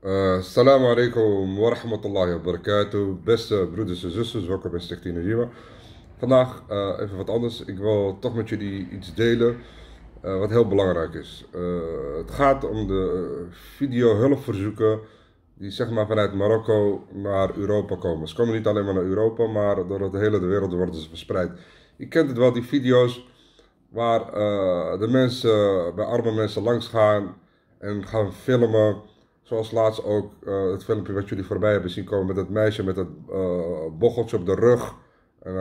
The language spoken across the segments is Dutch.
Assalamu alaikum wa rahmatullahi wa barakatuh. Beste broeders en zusters, welkom bij Stichting Najima. Vandaag even wat anders. Ik wil toch met jullie iets delen wat heel belangrijk is. Het gaat om de video-hulpverzoeken die zeg maar vanuit Marokko naar Europa komen. Ze komen niet alleen maar naar Europa, maar door de hele wereld worden ze verspreid. Je kent het wel, die video's waar de mensen, bij arme mensen langs gaan en gaan filmen. Zoals laatst ook het filmpje wat jullie voorbij hebben zien komen met dat meisje met dat bocheltje op de rug. En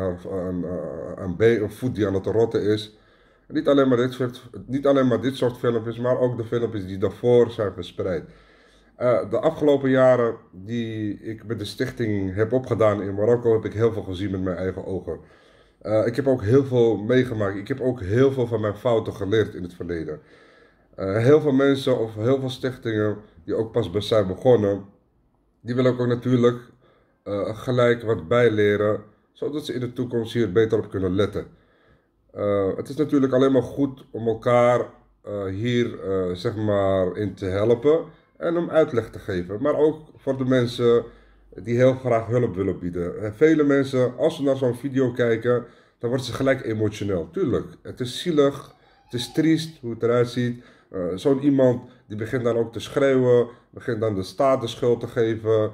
een voet die aan het rotten is. En niet alleen maar dit soort filmpjes, maar ook de filmpjes die daarvoor zijn verspreid. De afgelopen jaren die ik met de stichting heb opgedaan in Marokko, heb ik heel veel gezien met mijn eigen ogen. Ik heb ook heel veel meegemaakt. Ik heb ook heel veel van mijn fouten geleerd in het verleden. Heel veel mensen of heel veel stichtingen die ook pas zijn begonnen, die willen ook natuurlijk gelijk wat bijleren, zodat ze in de toekomst hier beter op kunnen letten. Het is natuurlijk alleen maar goed om elkaar hier zeg maar in te helpen en om uitleg te geven. Maar ook voor de mensen die heel graag hulp willen bieden. Vele mensen, als ze naar zo'n video kijken, dan worden ze gelijk emotioneel. Tuurlijk, het is zielig, het is triest hoe het eruit ziet. Zo'n iemand die begint dan ook te schreeuwen, begint dan de staat de schuld te geven.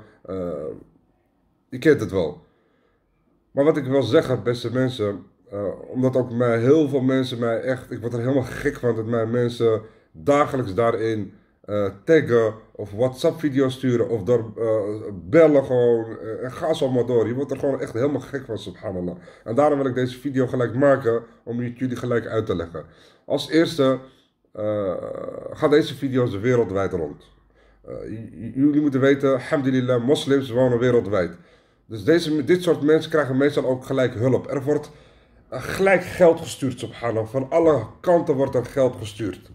Je kent het wel. Maar wat ik wil zeggen, beste mensen, omdat ook heel veel mensen mij echt, ik word er helemaal gek van dat mij mensen dagelijks daarin taggen of WhatsApp-video's sturen of door bellen gewoon. En ga zo maar door. Je wordt er gewoon echt helemaal gek van, subhanallah. En daarom wil ik deze video gelijk maken om het jullie gelijk uit te leggen. Als eerste gaan deze video's de wereldwijd rond. Jullie moeten weten, alhamdulillah, moslims wonen wereldwijd. Dus dit soort mensen krijgen meestal ook gelijk hulp. Er wordt gelijk geld gestuurd, subhanallah. Van alle kanten wordt er geld gestuurd.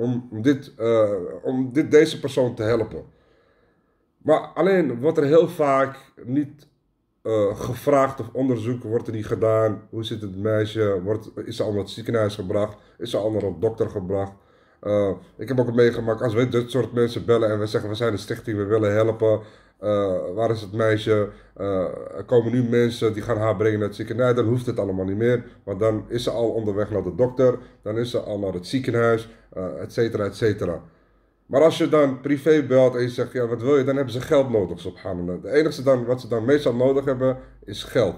Om deze persoon te helpen. Maar alleen wordt er heel vaak niet gevraagd of onderzoek wordt er niet gedaan. Hoe zit het meisje? Is ze al naar het ziekenhuis gebracht? Is ze al naar een dokter gebracht? Ik heb ook meegemaakt, als we dit soort mensen bellen en we zeggen we zijn een stichting, we willen helpen. Waar is het meisje? Er komen nu mensen die gaan haar brengen naar het ziekenhuis. Dan hoeft het allemaal niet meer. Want dan is ze al onderweg naar de dokter. Dan is ze al naar het ziekenhuis. Et cetera, et cetera. Maar als je dan privé belt en je zegt, ja wat wil je? Dan hebben ze geld nodig, subhanallah. Het enige wat ze dan meestal nodig hebben, is geld.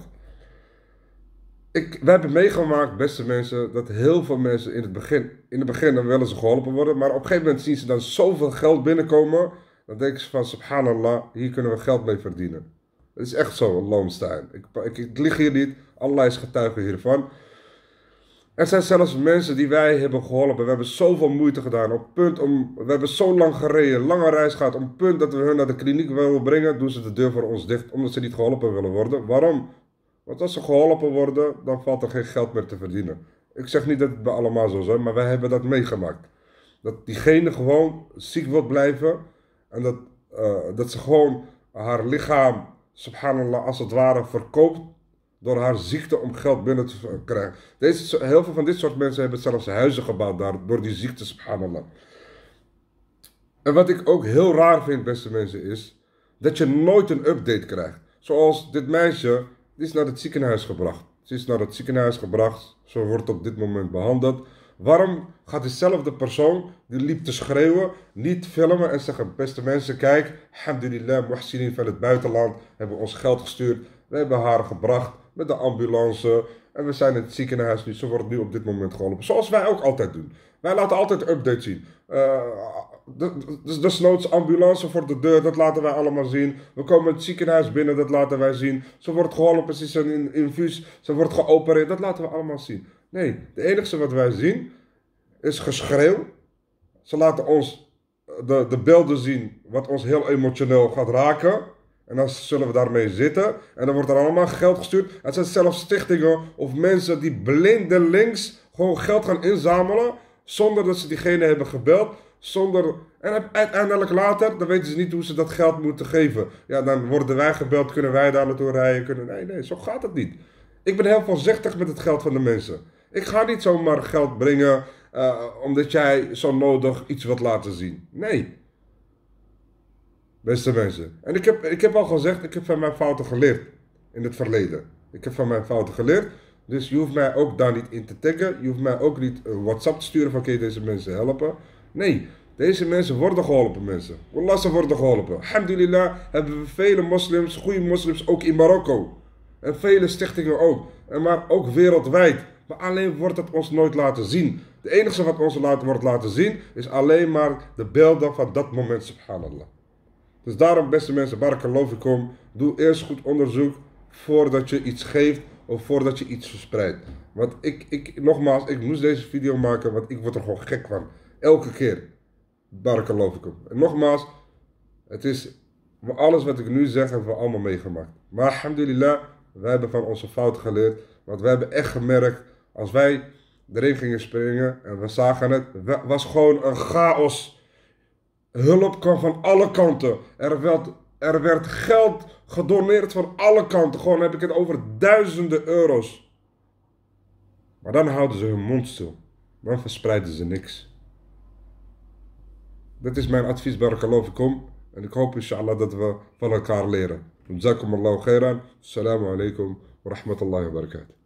We hebben meegemaakt, beste mensen, dat heel veel mensen in het begin dan willen ze geholpen worden. Maar op een gegeven moment zien ze dan zoveel geld binnenkomen. Dan denken ze van, subhanallah, hier kunnen we geld mee verdienen. Het is echt zo, Loonstein. Ik lieg hier niet, Allah is getuige hiervan. Er zijn zelfs mensen die wij hebben geholpen. We hebben zoveel moeite gedaan. We hebben zo lang gereden, lange reis gehad. Op het punt dat we hun naar de kliniek willen brengen, doen ze de deur voor ons dicht, omdat ze niet geholpen willen worden. Waarom? Want als ze geholpen worden, dan valt er geen geld meer te verdienen. Ik zeg niet dat het bij allemaal zo is, maar wij hebben dat meegemaakt. Dat diegene gewoon ziek wil blijven. En dat ze gewoon haar lichaam, subhanallah, als het ware verkoopt door haar ziekte om geld binnen te krijgen. Heel veel van dit soort mensen hebben zelfs huizen gebouwd door die ziekte, subhanallah. En wat ik ook heel raar vind, beste mensen, is dat je nooit een update krijgt. Zoals dit meisje, die is naar het ziekenhuis gebracht. Ze is naar het ziekenhuis gebracht, ze wordt op dit moment behandeld. Waarom gaat dezelfde persoon die liep te schreeuwen niet filmen en zeggen, beste mensen, kijk, alhamdulillah, muhsinin van het buitenland hebben ons geld gestuurd. We hebben haar gebracht met de ambulance en we zijn in het ziekenhuis nu. Ze wordt nu op dit moment geholpen, zoals wij ook altijd doen. Wij laten altijd updates zien. Desnoods ambulance voor de deur, dat laten wij allemaal zien. We komen het ziekenhuis binnen, dat laten wij zien. Ze wordt geholpen, ze is een infuus, ze wordt geopereerd, dat laten we allemaal zien. Nee, het enige wat wij zien is geschreeuw. Ze laten ons de beelden zien wat ons heel emotioneel gaat raken. En dan zullen we daarmee zitten. En dan wordt er allemaal geld gestuurd. Het zijn zelfs stichtingen of mensen die blindelings gewoon geld gaan inzamelen. Zonder dat ze diegene hebben gebeld. En uiteindelijk later, dan weten ze niet hoe ze dat geld moeten geven. Ja, dan worden wij gebeld, kunnen wij daar naartoe rijden. Nee, zo gaat het niet. Ik ben heel voorzichtig met het geld van de mensen. Ik ga niet zomaar geld brengen omdat jij zo nodig iets wilt laten zien. Nee. Beste mensen. En ik heb al gezegd, ik heb van mijn fouten geleerd. In het verleden. Ik heb van mijn fouten geleerd. Dus je hoeft mij ook daar niet in te taggen. Je hoeft mij ook niet een WhatsApp te sturen van, oké, deze mensen helpen. Nee, deze mensen worden geholpen, mensen. Wallah, ze worden geholpen. Alhamdulillah hebben we vele moslims, goede moslims, ook in Marokko. En vele stichtingen ook. En maar ook wereldwijd. Maar alleen wordt het ons nooit laten zien. Het enige wat ons wordt laten zien, is alleen maar de beelden van dat moment, subhanallah. Dus daarom, beste mensen, barakallahu fikum, doe eerst goed onderzoek voordat je iets geeft of voordat je iets verspreidt. Want nogmaals, ik moest deze video maken, want ik word er gewoon gek van. Elke keer. Barakallahu fikum. En nogmaals, het is, alles wat ik nu zeg, hebben we allemaal meegemaakt. Maar alhamdulillah, wij hebben van onze fouten geleerd. Want wij hebben echt gemerkt, als wij erin gingen springen en we zagen het, was gewoon een chaos. Hulp kwam van alle kanten. Er werd geld gedoneerd van alle kanten. Gewoon heb ik het over duizenden euro's. Maar dan houden ze hun mond stil. Dan verspreiden ze niks. Dit is mijn advies, barakallahu fikum. En ik hoop inshallah dat we van elkaar leren. Jazakumullahu khairan. Assalamu alaikum wa rahmatullahi wa barakatuh.